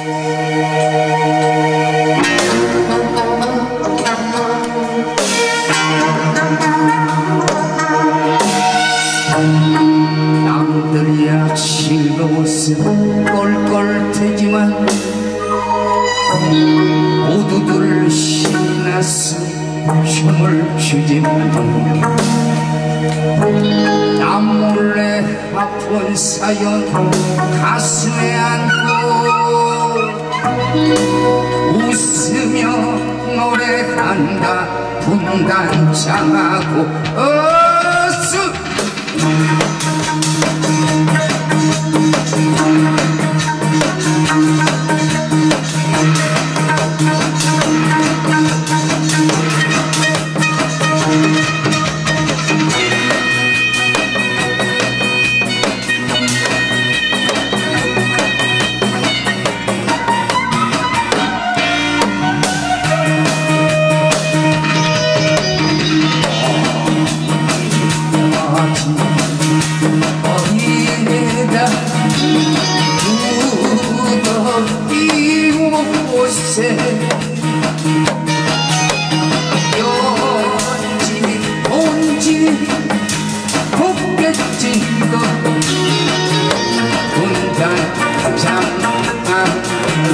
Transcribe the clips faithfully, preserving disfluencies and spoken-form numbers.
남들이야 즐거웠으면 꼴꼴대지만 모두들 신났으면 춤을 추지만 나 몰래 아픈 사연 가슴에 안고 웃으며 노래한다 분단장하고 어스 어디에다 두더이 곳에 연지 온지 곱겠지도 분단 장하고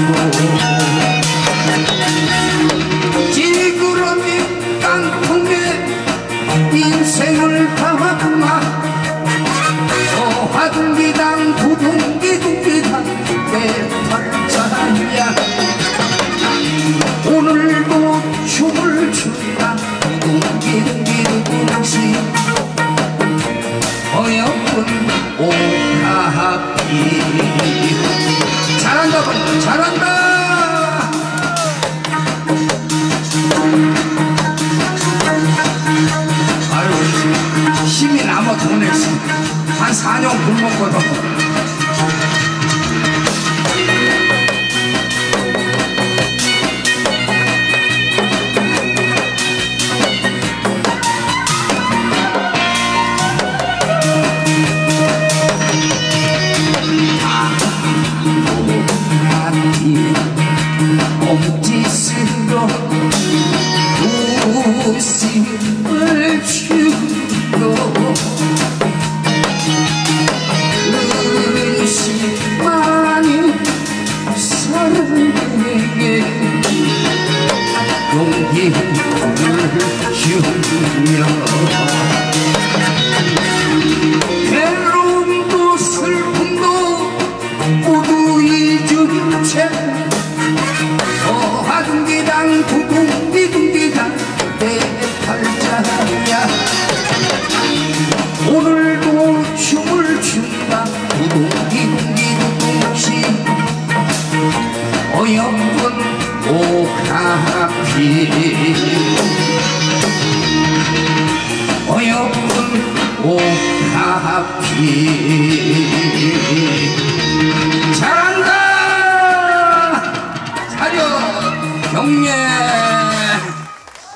지구러미 깡통에 인생을 담았구나 하둥기당 두둥기둥기당 대팔자야 오늘도 춤을 춘다 두둥기둥기둥기둥시 어여쁜 오가피 잘한다 잘한다 아유 힘이 남아 보냈어 한 사 년 굶었거든. 몸짓으로 웃음을 주고 근심많은 사랑에게 용기를 주며 괴로움도 슬픔도 모두 잊은 채 어하둥기당 두둥기둥기당 대팔자야 오늘도 춤을 춘다 두둥기둥기둥시 어여쁜 오가피 어여쁜 오가피 잘한다 사려 경례